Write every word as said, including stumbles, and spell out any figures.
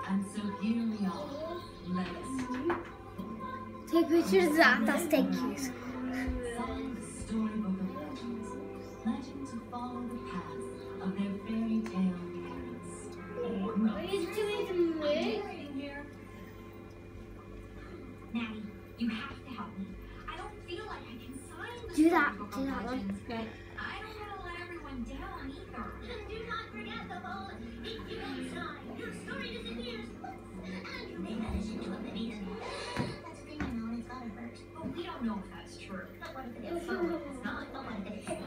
And so here we are. Let us Take pictures of that. That's thank yous. follow the storybook of legends. Legends who follow the path of their fairy tale heroes. Are you doing the move? Here. Maddie, you have to help me. I don't feel like I can sign the Do that. storybook Do of that one. legends. Right. I don't want to let everyone down either. And do not forget the whole if you don't sign, your story disappears. And you may manage into a baby. That's a thing, you know, and it's gotta hurt. But we don't know if that's true. But what if it is? What if it's not? But what if it is?